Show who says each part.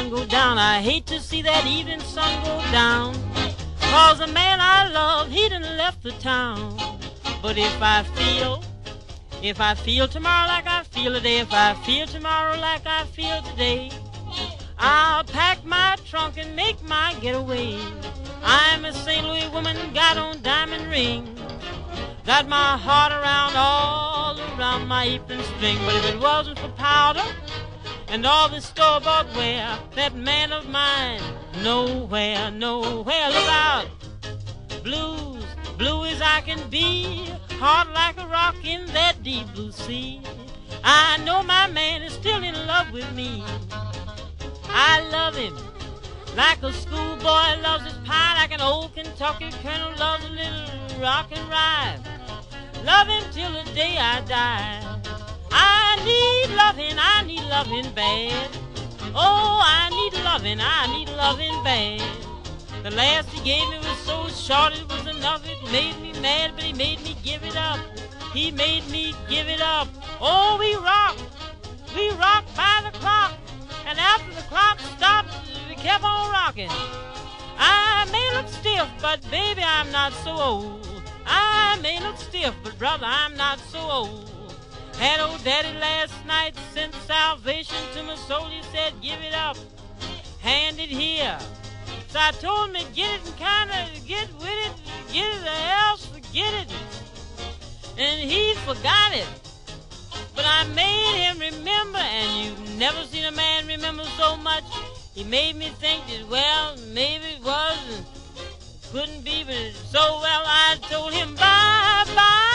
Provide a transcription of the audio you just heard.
Speaker 1: sun go down. I hate to see that evening sun go down, 'cause the man I love, he done left the town. But if I feel tomorrow like I feel today, if I feel tomorrow like I feel today, I'll pack my trunk and make my getaway. I'm a St. Louis woman, got on diamond ring, got my heart all around my apron string. But if it wasn't for powder and all this store-bought wear, that man of mine, nowhere, nowhere. Look out, blues, blue as I can be, heart like a rock in that deep blue sea. I know my man is still in love with me. I love him like a schoolboy loves his pie, like an old Kentucky colonel loves a little rock and rye. Love him till the day I die. I need loving bad. Oh, I need loving bad. The last he gave me was so short it was enough. It made me mad, but he made me give it up. He made me give it up. Oh, we rock by the clock, and after the clock stopped, we kept on rocking. I may look stiff, but baby, I'm not so old. I may look stiff, but brother, I'm not so old. Had old daddy last night sent salvation to my soul. He said, give it up, hand it here. So I told him to get it and kind of get with it, get it or else forget it. And he forgot it. But I made him remember, and you've never seen a man remember so much. He made me think that, well, maybe it was and couldn't be, but so well I told him bye-bye.